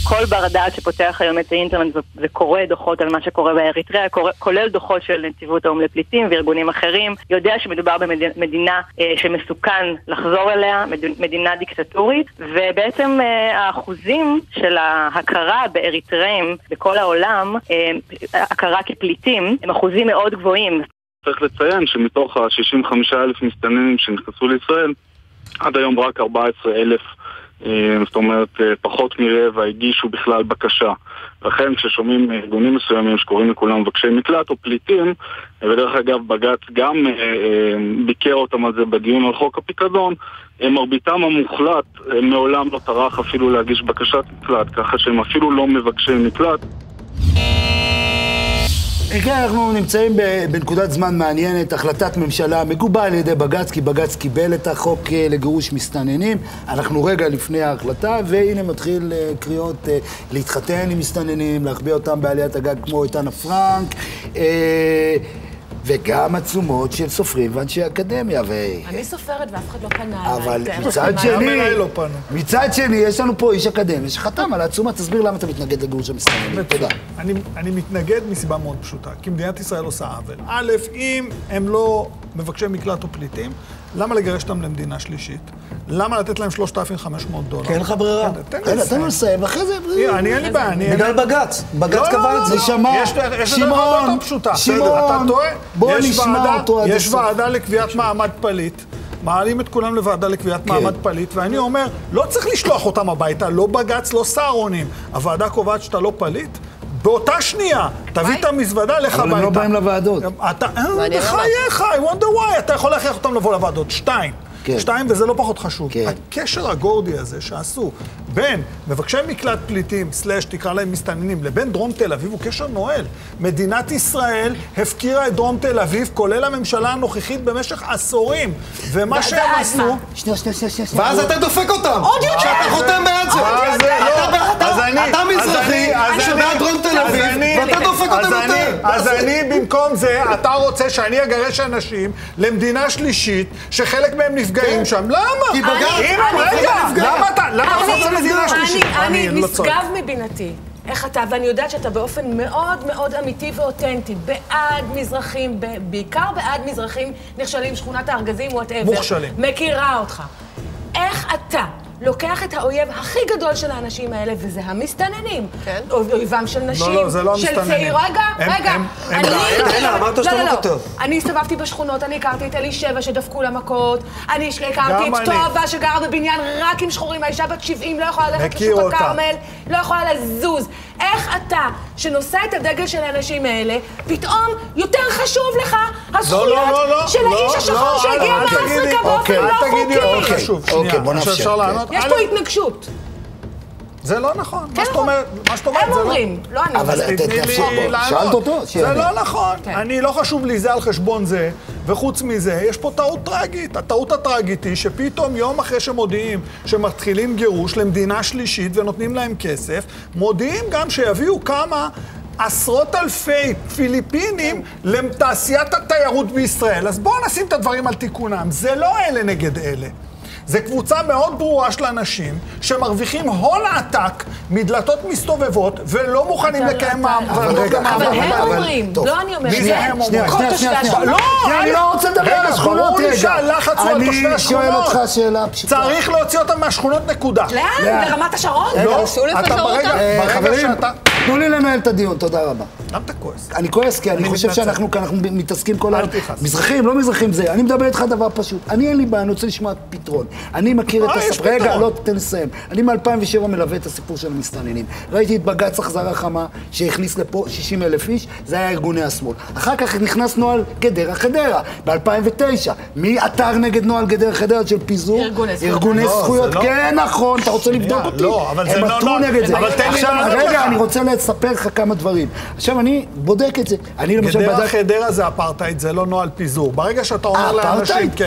כל בר דעת שפותח היום את האינטרנט וקורא דוחות על מה שקורה באריתריאה, כולל דוחות של נציבות האו"ם לפליטים וארגונים אחרים, יודע שמדובר במדינה שמסוכן לחזור אליה, מדינה דיקטטורית, ובעצם האחוזים של ההכרה באריתריאים בכל העולם, הכרה כפליטים, הם אחוזים מאוד גבוהים. צריך לציין שמתוך ה-65,000 מסתננים שנכנסו לישראל, עד היום רק 14,000, זאת אומרת, פחות מרבע הגישו בכלל בקשה. לכן כששומעים ארגונים מסוימים שקוראים לכולם מבקשי מקלט או פליטים, ודרך אגב בג"ץ גם ביקר אותם על זה בדיון על חוק הפיקדון, מרביתם המוחלט מעולם לא טרח אפילו להגיש בקשת מקלט, ככה שהם אפילו לא מבקשי מקלט. כן, אנחנו נמצאים בנקודת זמן מעניינת, החלטת ממשלה מגובה על ידי בג"ץ, כי בג"ץ קיבל את החוק לגירוש מסתננים. אנחנו רגע לפני ההחלטה, והנה מתחיל קריאות להתחתן עם מסתננים, להחביא אותם בעליית הגג כמו איתנה פרנק, וגם עצומות של סופרים ואנשי אקדמיה. אני סופרת ואף אחד לא פנה. אבל מצד שני, יש לנו פה איש אקדמיה שחתם על העצומה. תסביר למה אתה מתנגד לגירוש המסתננים. תודה. אני מתנגד מסיבה מאוד פשוטה, כי מדינת ישראל עושה עוול. א', אם הם לא מבקשי מקלט או פליטים, למה לגרש אותם למדינה שלישית? למה לתת להם $3,500? כי אין לך ברירה. תן לו לסיים, ואחרי זה... אני אין לי בעיה. בגלל בג"ץ. בג"ץ קבע את זה. שמעון, בוא נשמע אותו עד הסוף. יש ועדה לקביעת מעמד פליט. מעלים את כולם לוועדה לקביעת מעמד פליט, ואני אומר, לא צריך לשלוח אותם הביתה, לא בג"ץ, לא סהרונים. הוועדה קובעת שאתה לא פליט. באותה שנייה, תביא את המזוודה לך הביתה. אבל הם לא באים לוועדות. בחייך, I wonder why, אתה יכול להכריח אותם לבוא לוועדות. שתיים, וזה לא פחות חשוב. הקשר הגורדי הזה שעשו בין מבקשי מקלט פליטים, תקרא להם מסתננים, לבין דרום תל אביב, הוא קשר נועל. מדינת ישראל הפקירה את דרום תל אביב, כולל הממשלה הנוכחית במשך עשורים. ומה שהם עשו... שנייה. ואז אתה דופק אותם. שאתה חותם בעד זה. אתה מזרחי, שבעד דרום תל אביב, ואתה דופק אותם יותר. אז אני במקום זה, אתה רוצה שאני אגרש אנשים למדינה שלישית, שחלק מהם נפגעים שם. למה? כי בגלל... למה אתה רוצה מדינה שלישית? אני נשגב מבינתי. איך אתה, ואני יודעת שאתה באופן מאוד מאוד אמיתי ואותנטי, בעד מזרחים, בעיקר בעד מזרחים נכשלים, שכונת הארגזים, whatever. מוכשלים. מכירה אותך. איך אתה לוקח את האויב הכי גדול של האנשים האלה, וזה המסתננים. כן. אויבם של נשים. לא, זה לא המסתננים. של צעיר. רגע. אמרת שאתה לא כותב. אני הסתובבתי בשכונות, אני הכרתי את אלישבע שדפקו לה מכות, אני הכרתי את טובה שגרה בבניין רק עם שחורים, האישה בת 70, לא יכולה ללכת לשוק הכרמל, לא יכולה לזוז. איך אתה, שנושא את הדגל של האנשים האלה, פתאום יותר חשוב לך הזכויות של האיש השחור שהגיע מאפריקה באופן לא חוקי. אוקיי, בוא נאפשר. יש פה התנגשות. זה לא נכון. מה שאת אומרת, הם אומרים, לא אני. אבל שאלת אותו. זה לא נכון. אני לא חשוב לי זה על חשבון זה, וחוץ מזה, יש פה טעות טרגית. הטעות הטרגית היא שפתאום יום אחרי שמודיעים שמתחילים גירוש למדינה שלישית ונותנים להם כסף, מודיעים גם שיביאו כמה עשרות אלפי פיליפינים לתעשיית התיירות בישראל. אז בואו נשים את הדברים על תיקונם. זה לא אלה נגד אלה. זה קבוצה מאוד ברורה של אנשים שמרוויחים הון עתק מדלתות מסתובבות ולא מוכנים לקיים מעמד. אבל הם אומרים, לא אני אומרת. מי זה הם אומרים? לא, אני לא רוצה לדבר על השכונות רגע. ברור לי שהלחץ הוא על תושבי השכונות. אני שואל אותך שאלה פשוטה. צריך להוציא אותם מהשכונות נקודה. לאן? לרמת השרון? לא, אתה ברגע שאתה... תנו לי לנהל את הדיון, תודה רבה. למה אתה כועס? אני כועס כי אני חושב שאנחנו מתעסקים כל הזמן. מזרחים, לא מזרחים זה. אני מדבר איתך דבר פשוט. אני אין לי בעיה, אני רוצה לשמוע פתרון. אני מכיר את הסיפור. רגע, לא, תן לסיים. אני מ-2007 מלווה את הסיפור של המסתננים. ראיתי את בג"ץ החזרה חמה שהכניס לפה 60,000 איש, זה היה ארגוני השמאל. אחר כך נכנס נוהל גדרה חדרה, ב-2009. מי עתר נגד נוהל גדרה חדרה של פיזור? ארגוני זכויות. כן, נכון, אתה רוצה לבדוק אותי? הם עתרו נגד זה. עכשיו, רגע, אני רוצה לספר לך כמה דברים. עכשיו, אני בודק את זה. גדרה חדרה זה אפרטהייד, זה לא נוהל פיזור. ברגע שאתה אומר לאנשים, כן.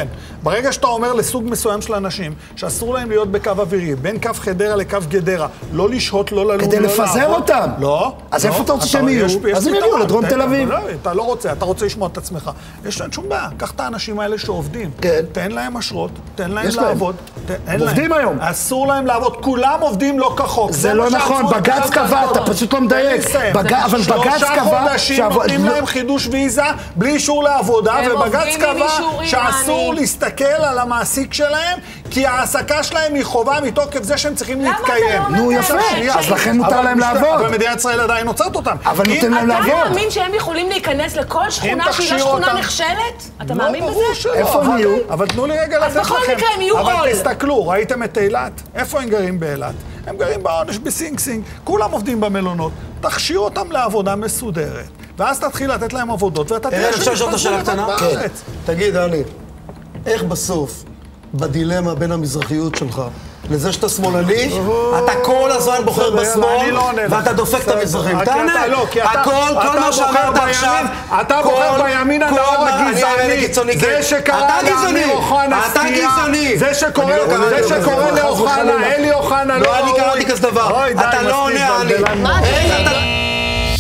ברגע שאתה אומר לסוג מסוים של אנשים, שאסור להם להיות בקו אווירי, בין קו חדרה לקו גדרה, לא לשהות, לא ללון, כדי לפזר אותם. לא. אז איפה אתה רוצה שהם יהיו? אז הם יגיעו לדרום תל אביב. אתה לא רוצה, אתה רוצה לשמוע את עצמך. יש להם שום בעיה, קח את האנשים האלה שעובדים. תן להם אשרות, תן להם לעבוד. עובדים היום. אסור להם לעבוד, כולם עובדים לא כחוק. זה לא נכון, בג"ץ קבע, אתה פשוט לא מדייק. אבל בג"ץ קבע... 3 חודשים נותנים להם חידוש ויזה בלי אישור לעבודה, ובג"ץ קבע שאסור להסתכל על המעסיק שלהם, כי ההעסקה שלהם היא חובה מתוקף זה שהם צריכים להתקיים. נו יפה, אז לכן מותר להם לעבוד. אבל מדינת ישראל עדיין עוצרת אותם. אבל נותן להם לעבוד. אתה מאמין שהם יכולים להיכנס לכל שכונה שהיא לא שכונה נכשלת? אתה מאמין בזה? איפה הם יהיו? אבל תנו לי רגע לתת לכם. אז בכל מקרה הם יהיו עול. אבל תסתכלו, ראיתם את אילת? איפה הם גרים באילת? הם גרים בעונש בסינג סינג, כולם עובדים במלונות. תכשיר אותם לעבודה מסודרת, ואז תתחיל לתת להם עבודות, ואתה תראה אפשר לשאול את השאלה קטנה? כן. תגיד, דני, איך בסוף, בדילמה בין המזרחיות שלך, לזה שאתה שמאלני, אתה כל הזמן בוחר בשמאל, ואתה דופק את המזרחים. תענה, הכל, כל מה שאמרת עכשיו, אתה בוחר בימין הנאור הגזעני, זה שקרא לאמיר אוחנה סטייה, זה שקורא לאוחנה, אלי אוחנה, לא אני קראתי כזה דבר, אתה לא עונה, עלי.